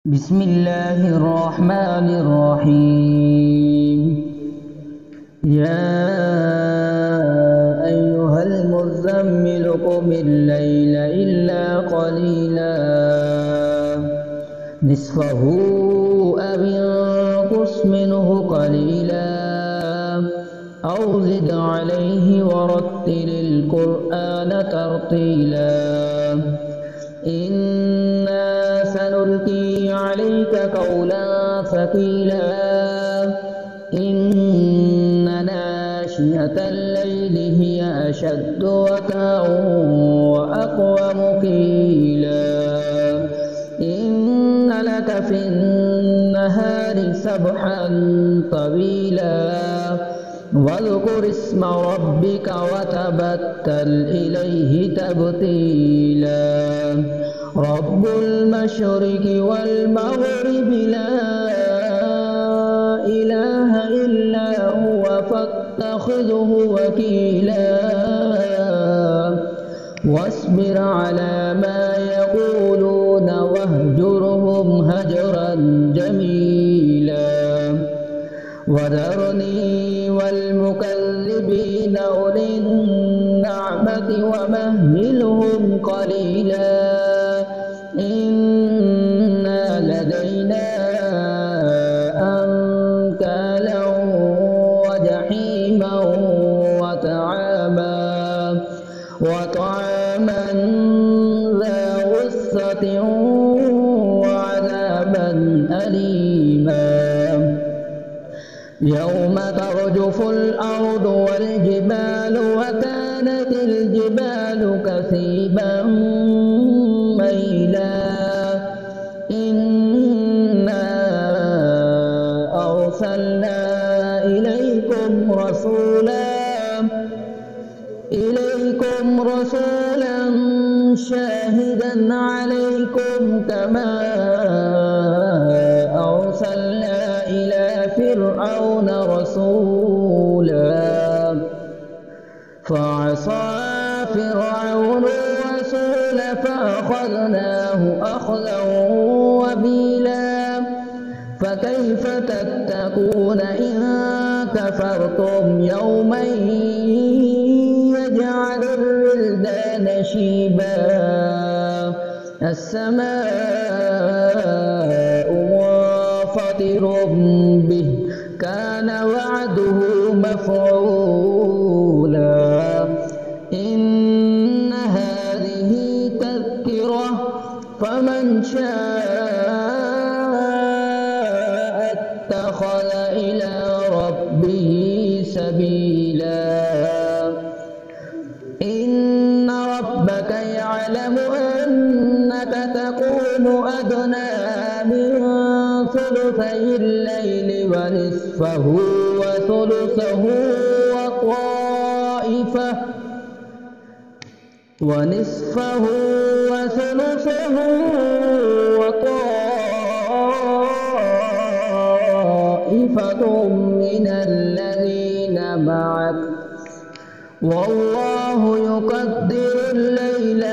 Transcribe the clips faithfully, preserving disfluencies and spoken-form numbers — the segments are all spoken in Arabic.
بسم الله الرحمن الرحيم. يا أيها المزمل قم الليل إلا قليلا نصفه أو انقص منه قليلا أو زد عليه ورتل القرآن ترتيلا. إنا سنلقي عليك قولا ثقيلا إن ناشئة الليل هي أشد وطئا وأقوم قيلا. إن لك في النهار سبحا طويلا واذكر اسم ربك وتبتل إليه تبتيلا. رب المشرق والمغرب لا إله إلا هو فاتخذه وكيلا. واصبر على ما يقولون واهجرهم هجرا جميلا. وذرني والمكذبين أولي النعمة ومهلهم قليلا إن لدينا أنكالا وجحيما وطعاما وطعاما ذا غصة وعذابا أليما. يوم ترجف الأرض والجبال وكانت الجبال كثيبا ميلا. إنا أرسلنا إليكم رسولا إليكم رسولا شاهدا عليكم كما أرسلنا إلى فرعون رسولا فعصى فرعون الرسول فأخذناه أخذا وبيلا. فكيف تتقون إن كفرتم يوما يجعل الولدان شيبا. السماء منفطر به كان وعده مفعولا. إن هذه تذكرة فمن شاء اتخذ إلى ربه سبيلا. إن ربك يعلم أنك تقوم أدنى من ثلثي الليل ونصفه وثلثه وطائفة ونصفه وثلثه وطائفة من الذين معك والله يقدر الليل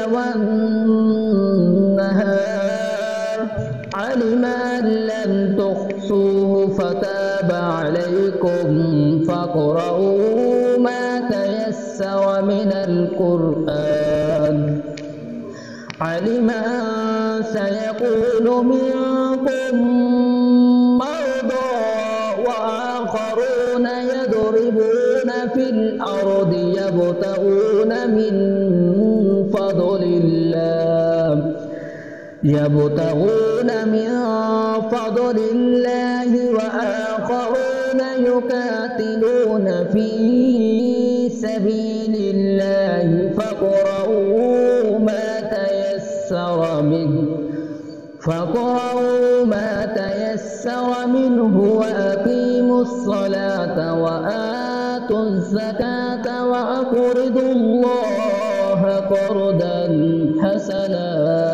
والنهار. علم أن لن تحصوه فتاب عليكم فاقرؤوا ما تيسر من القرآن. علم أن سيكون منكم مرضى وآخرون يضربون في الأرض يبتغون من فضل الله يبتغون من فضل الله وآخرون يقاتلون في سبيل الله فاقرؤوا ما تيسر منه فاقرؤوا ما تيسر منه وأقيموا الصلاة وآتوا الزكاة وأقرضوا الله قرضا حسنا.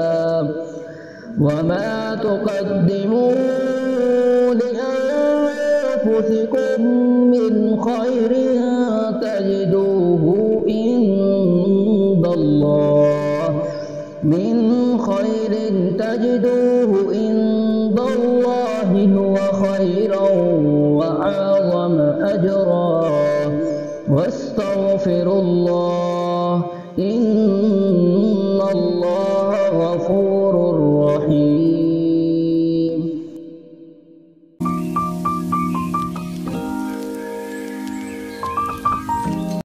وما تقدموا لأنفسكم من خير تجدوه عند الله من خير تجدوه عند أجرا واستغفروا الله إن